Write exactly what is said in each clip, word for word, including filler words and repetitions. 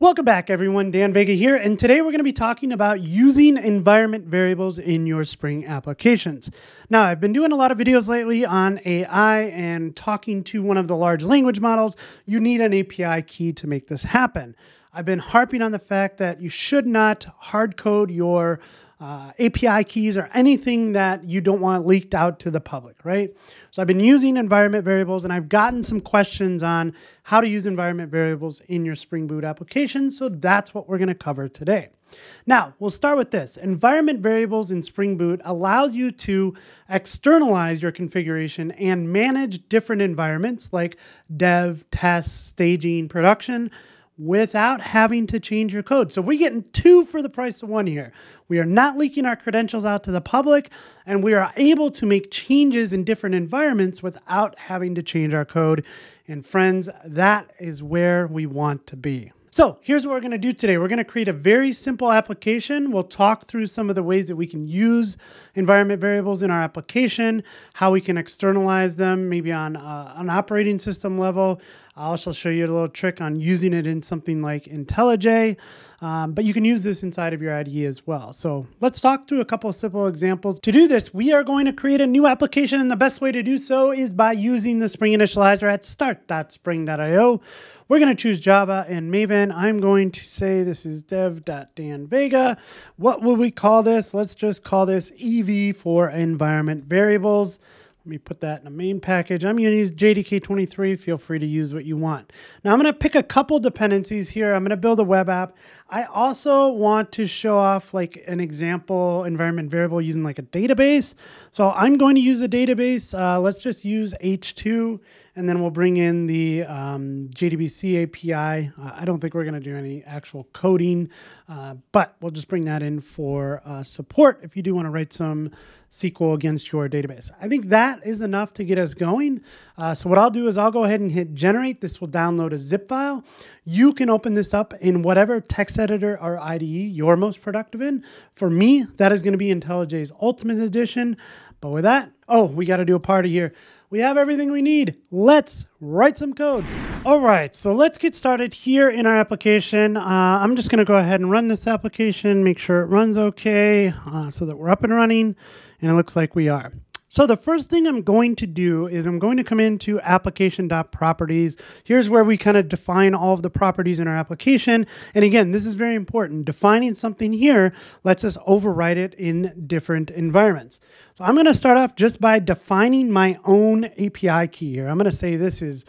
Welcome back, everyone. Dan Vega here, and today we're going to be talking about using environment variables in your Spring applications. Now, I've been doing a lot of videos lately on A I and talking to one of the large language models. You need an A P I key to make this happen. I've been harping on the fact that you should not hard code your Uh, A P I keys or anything that you don't want leaked out to the public, right? So I've been using environment variables, and I've gotten some questions on how to use environment variables in your Spring Boot application. So that's what we're going to cover today. Now, we'll start with this. Environment variables in Spring Boot allows you to externalize your configuration and manage different environments like dev, test, staging, production, without having to change your code. So we're getting two for the price of one here. We are not leaking our credentials out to the public, and we are able to make changes in different environments without having to change our code. And friends, that is where we want to be. So here's what we're going to do today. We're going to create a very simple application. We'll talk through some of the ways that we can use environment variables in our application, how we can externalize them, maybe on uh, an operating system level. I'll also show you a little trick on using it in something like IntelliJ, um, but you can use this inside of your I D E as well. So let's talk through a couple of simple examples. To do this, we are going to create a new application, and the best way to do so is by using the Spring Initializer at start dot spring dot i o. We're going to choose Java and Maven. I'm going to say this is dev dot dan vega. What will we call this? Let's just call this E V for environment variables. Let me put that in a main package. I'm going to use J D K twenty-three. Feel free to use what you want. Now I'm going to pick a couple dependencies here. I'm going to build a web app. I also want to show off like an example environment variable using like a database. So I'm going to use a database. Uh, let's just use H two, and then we'll bring in the um, J D B C A P I. Uh, I don't think we're going to do any actual coding, uh, but we'll just bring that in for uh, support if you do want to write some S Q L against your database. I think that is enough to get us going. Uh, so what I'll do is I'll go ahead and hit generate. This will download a zip file. You can open this up in whatever text editor or I D E you're most productive in. For me, that is going to be IntelliJ's Ultimate Edition. But with that, oh, we got to do a party here. We have everything we need. Let's write some code. All right, so let's get started here in our application. Uh, I'm just going to go ahead and run this application, make sure it runs okay uh, so that we're up and running. And it looks like we are. So the first thing I'm going to do is I'm going to come into application.properties. Here's where we kind of define all of the properties in our application. And again, this is very important. Defining something here lets us override it in different environments. So I'm going to start off just by defining my own A P I key here. I'm going to say this is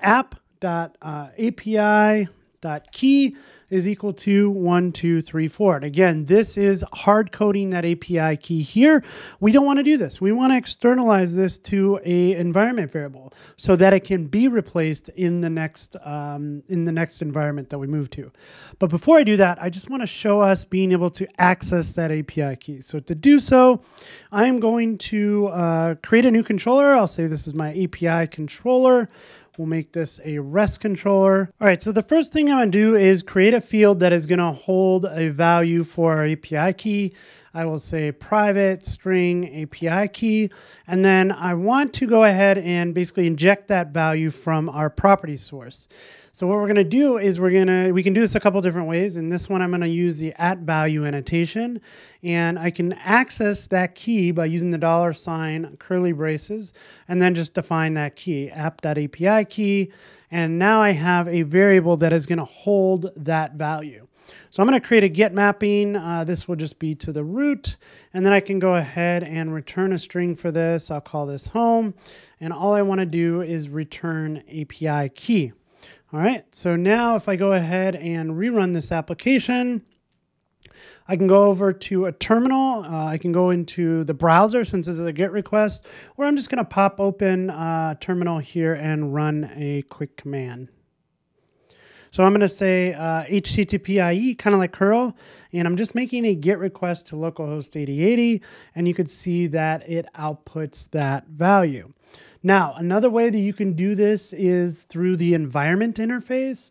app.api.key is equal to one, two, three, four. And again, this is hard coding that A P I key here. We don't want to do this. We want to externalize this to a environment variable so that it can be replaced in the next um, in the next environment that we move to. But before I do that, I just want to show us being able to access that A P I key. So to do so, I'm going to uh, create a new controller. I'll say this is my A P I controller. We'll make this a REST controller. All right, so the first thing I'm gonna do is create a field that is gonna hold a value for our A P I key. I will say private string A P I key, and then I want to go ahead and basically inject that value from our property source. So what we're gonna do is we're gonna, we can do this a couple different ways. In this one, I'm gonna use the at value annotation, and I can access that key by using the dollar sign, curly braces, and then just define that key, app.api key. And now I have a variable that is gonna hold that value. So I'm going to create a get mapping. Uh, this will just be to the root. And then I can go ahead and return a string for this. I'll call this home. And all I want to do is return A P I key. All right. So now if I go ahead and rerun this application, I can go over to a terminal. Uh, I can go into the browser since this is a GET request, or I'm just going to pop open uh, terminal here and run a quick command. So I'm going to say uh, H T T P I E, kind of like curl, and I'm just making a GET request to localhost eighty eighty, and you could see that it outputs that value. Now, another way that you can do this is through the environment interface.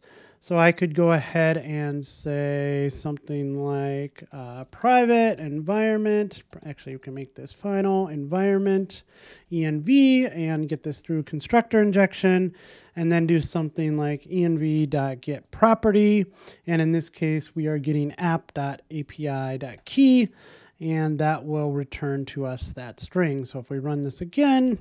So I could go ahead and say something like uh, private environment. Actually, we can make this final environment env and get this through constructor injection, and then do something like env.getProperty. And in this case, we are getting app.api.key, and that will return to us that string. So if we run this again,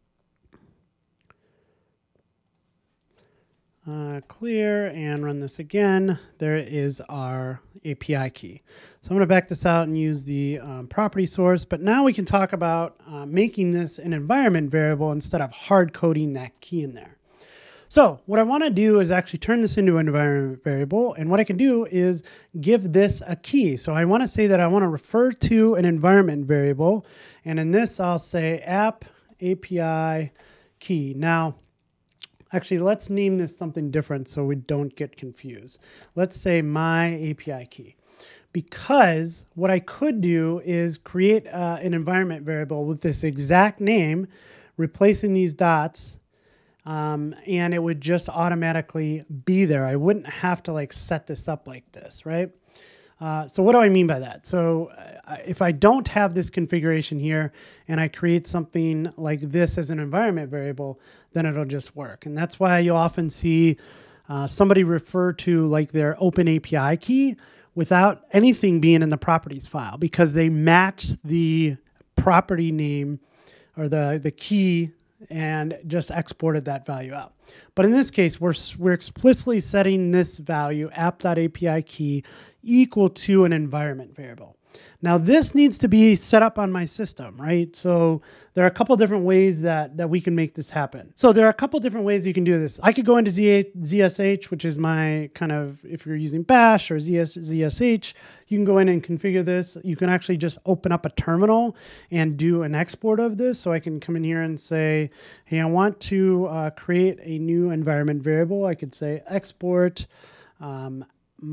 Uh, clear, and run this again, there is our A P I key. So I'm going to back this out and use the um, property source, but now we can talk about uh, making this an environment variable instead of hard coding that key in there. So what I want to do is actually turn this into an environment variable, and what I can do is give this a key. So I want to say that I want to refer to an environment variable, and in this I'll say app A P I key. Now, actually, let's name this something different so we don't get confused. Let's say my A P I key. Because what I could do is create uh, an environment variable with this exact name, replacing these dots, um, and it would just automatically be there. I wouldn't have to like set this up like this, right? Uh, so what do I mean by that? So uh, if I don't have this configuration here and I create something like this as an environment variable, then it'll just work. And that's why you often see uh, somebody refer to like their open A P I key without anything being in the properties file, because they match the property name or the, the key and just exported that value out. But in this case, we're, we're explicitly setting this value, app.api key, equal to an environment variable. Now this needs to be set up on my system, right? So there are a couple different ways that, that we can make this happen. So there are a couple different ways you can do this. I could go into Z S H, which is my kind of, if you're using bash or Z S H, you can go in and configure this. You can actually just open up a terminal and do an export of this. So I can come in here and say, hey, I want to uh, create a new environment variable. I could say export um,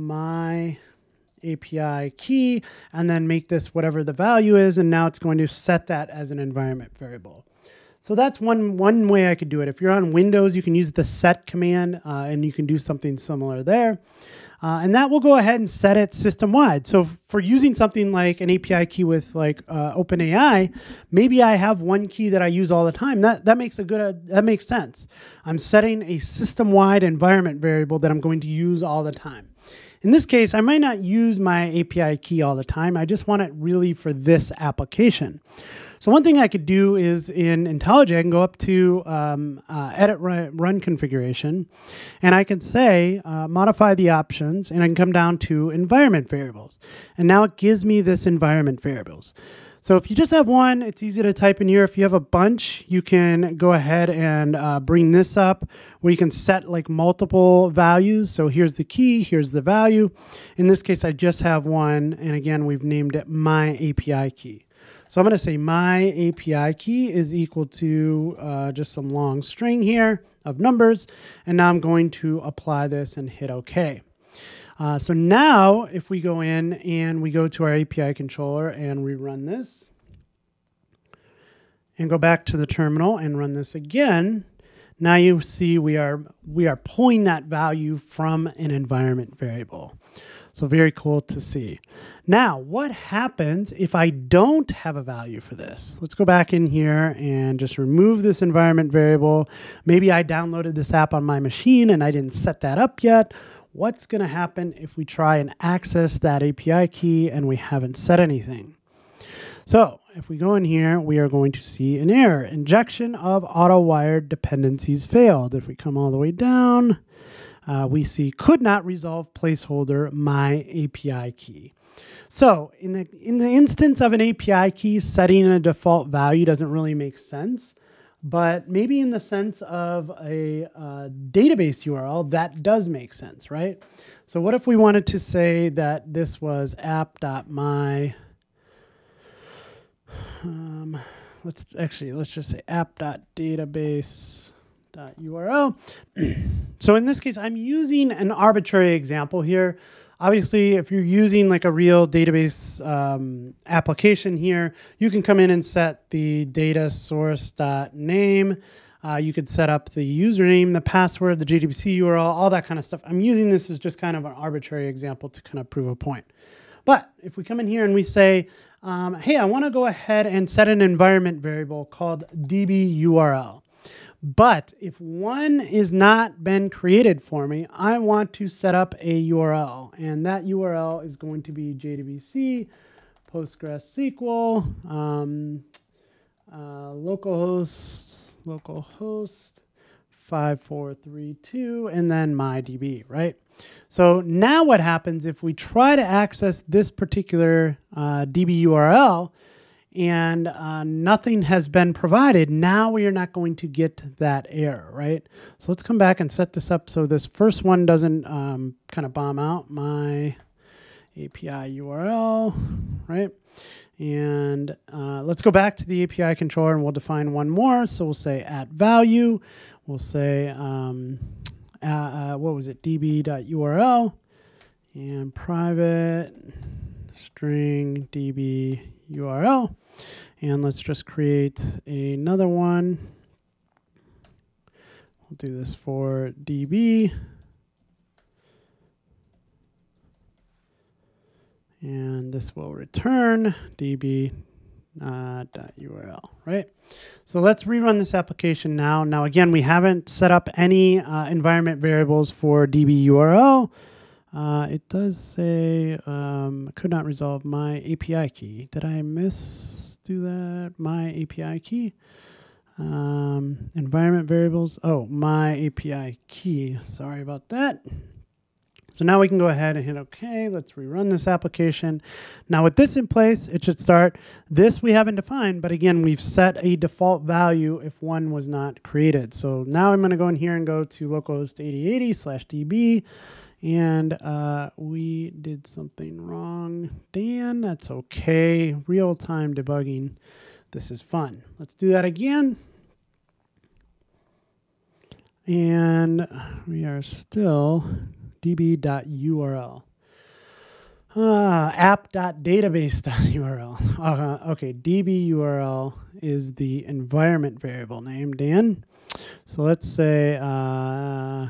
my A P I key, and then make this whatever the value is, and now it's going to set that as an environment variable. So that's one, one way I could do it. If you're on Windows, you can use the set command, uh, and you can do something similar there. Uh, and that will go ahead and set it system-wide. So for using something like an A P I key with like uh, OpenAI, maybe I have one key that I use all the time. That, that makes a good, uh, that makes sense. I'm setting a system-wide environment variable that I'm going to use all the time. In this case, I might not use my A P I key all the time. I just want it really for this application. So one thing I could do is in IntelliJ, I can go up to um, uh, edit run, run configuration, and I can say uh, modify the options, and I can come down to environment variables. And now it gives me this environment variables. So if you just have one, it's easy to type in here. If you have a bunch, you can go ahead and uh, bring this up where you can set like multiple values. So here's the key, here's the value. In this case, I just have one. And again, we've named it my A P I key. So I'm going to say my A P I key is equal to uh, just some long string here of numbers. And now I'm going to apply this and hit OK. Uh, so now if we go in and we go to our A P I controller and we run this and go back to the terminal and run this again, now you see we are, we are pulling that value from an environment variable. So very cool to see. Now, what happens if I don't have a value for this? Let's go back in here and just remove this environment variable. Maybe I downloaded this app on my machine and I didn't set that up yet. What's going to happen if we try and access that A P I key and we haven't set anything? So if we go in here, we are going to see an error. Injection of auto-wired dependencies failed. If we come all the way down, uh, we see could not resolve placeholder my A P I key. So in the, in the instance of an A P I key, setting a default value doesn't really make sense. But maybe in the sense of a uh, database U R L, that does make sense, right? So what if we wanted to say that this was app.my, um, let's actually, let's just say app.database.url. So in this case, I'm using an arbitrary example here. Obviously, if you're using like a real database um, application here, you can come in and set the data source.name Uh, you could set up the username, the password, the J D B C U R L, all that kind of stuff. I'm using this as just kind of an arbitrary example to kind of prove a point. But if we come in here and we say, um, hey, I want to go ahead and set an environment variable called D B U R L. But if one is not been created for me, I want to set up a U R L. And that U R L is going to be J D B C, PostgreSQL, um, uh, localhost, localhost five four three two, and then MyDB, right? So now what happens if we try to access this particular uh, D B U R L and uh, nothing has been provided, now we are not going to get that error, right? So let's come back and set this up so this first one doesn't um, kind of bomb out. My A P I U R L, right? And uh, let's go back to the A P I controller and we'll define one more. So we'll say at value, we'll say, um, uh, uh, what was it, db.url, and private string db.url. And let's just create another one. We'll do this for db. And this will return db uh, .url, right? So let's rerun this application now. Now, again, we haven't set up any uh, environment variables for D B U R L. Uh, it does say um, could not resolve my A P I key. Did I miss do that? My A P I key. Um, environment variables. Oh, my A P I key. Sorry about that. So now we can go ahead and hit OK. Let's rerun this application. Now with this in place, it should start. This we haven't defined, but again, we've set a default value if one was not created. So now I'm going to go in here and go to localhost eighty eighty slash db. And uh, we did something wrong. Dan, that's OK. Real-time debugging. This is fun. Let's do that again. And we are still db.url. Uh, app.database.url. Uh, okay, db.url is the environment variable name, Dan. So let's say uh,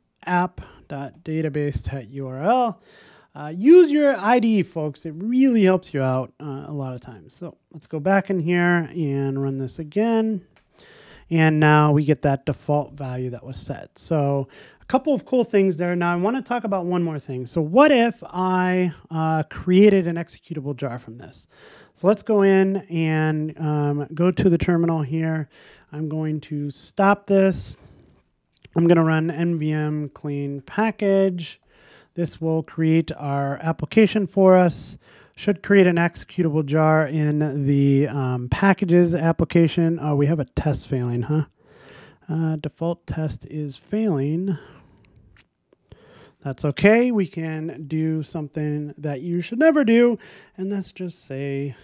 app.database.url. Uh, use your I D E, folks. It really helps you out uh, a lot of times. So let's go back in here and run this again. And now we get that default value that was set. So a couple of cool things there. Now I want to talk about one more thing. So what if I uh, created an executable jar from this? So let's go in and um, go to the terminal here. I'm going to stop this. I'm going to run nvm clean package. This will create our application for us. Should create an executable jar in the um, packages application. Oh, we have a test failing, huh? Uh, default test is failing. That's okay. We can do something that you should never do, and let's just say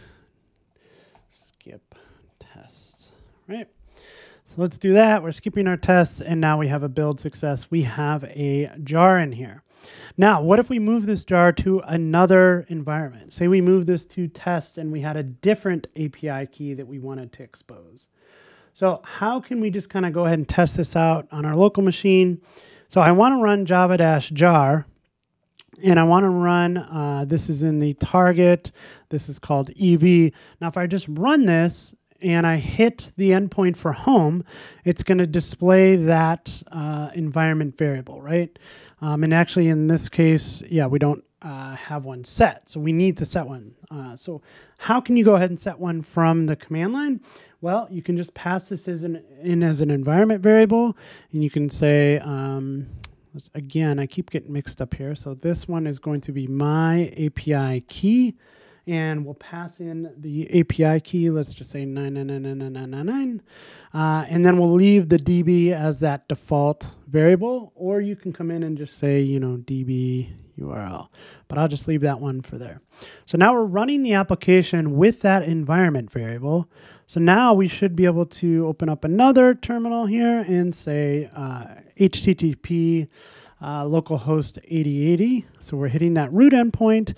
skip tests, right? So let's do that. We're skipping our tests, and now we have a build success. We have a jar in here. Now, what if we move this jar to another environment? Say we move this to test and we had a different A P I key that we wanted to expose. So how can we just kind of go ahead and test this out on our local machine? So I want to run java-jar, and I want to run, uh, this is in the target, this is called E V. Now, if I just run this and I hit the endpoint for home, it's going to display that uh, environment variable, right? Um, and actually, in this case, yeah, we don't uh, have one set, so we need to set one. Uh, so how can you go ahead and set one from the command line? Well, you can just pass this as an, in as an environment variable, and you can say, um, again, I keep getting mixed up here. So this one is going to be my A P I key, and we'll pass in the A P I key. Let's just say nine nine nine nine nine nine nine nine. Uh, and then we'll leave the D B as that default variable, or you can come in and just say, you know, D B U R L. But I'll just leave that one for there. So now we're running the application with that environment variable. So now we should be able to open up another terminal here and say uh, H T T P uh, localhost eighty eighty. So we're hitting that root endpoint.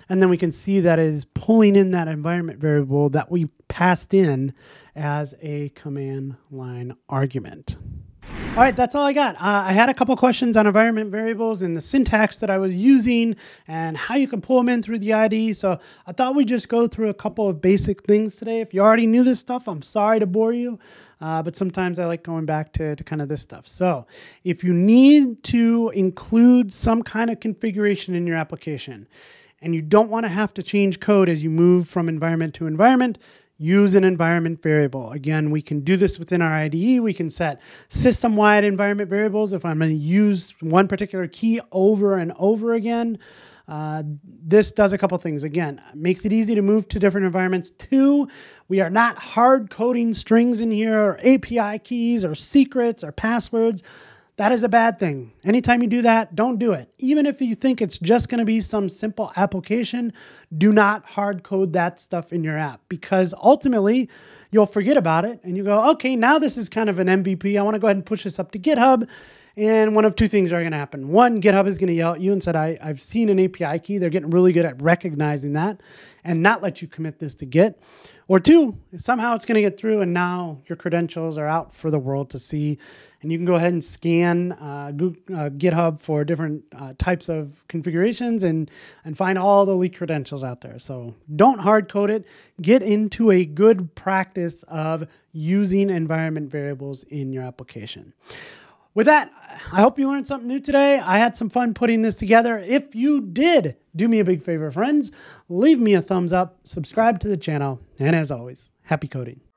And then we can see that it is pulling in that environment variable that we passed in as a command line argument. All right, that's all I got. Uh, I had a couple questions on environment variables and the syntax that I was using and how you can pull them in through the I D E. So I thought we'd just go through a couple of basic things today. If you already knew this stuff, I'm sorry to bore you. Uh, but sometimes I like going back to, to kind of this stuff. So if you need to include some kind of configuration in your application and you don't want to have to change code as you move from environment to environment, use an environment variable. Again, we can do this within our I D E. We can set system-wide environment variables. If I'm going to use one particular key over and over again, Uh, this does a couple things. Again, makes it easy to move to different environments. Two, we are not hard coding strings in here or A P I keys or secrets or passwords. That is a bad thing. Anytime you do that, don't do it. Even if you think it's just going to be some simple application, do not hard code that stuff in your app, because ultimately you'll forget about it and you go, okay, now this is kind of an M V P. I want to go ahead and push this up to GitHub. And one of two things are going to happen. One, GitHub is going to yell at you and said, I, I've seen an A P I key. They're getting really good at recognizing that and not let you commit this to Git. Or two, somehow it's going to get through and now your credentials are out for the world to see. And you can go ahead and scan uh, Google, uh, GitHub for different uh, types of configurations and, and find all the leaked credentials out there. So don't hard code it. Get into a good practice of using environment variables in your application. With that, I hope you learned something new today. I had some fun putting this together. If you did, do me a big favor, friends. Leave me a thumbs up, subscribe to the channel, and as always, happy coding.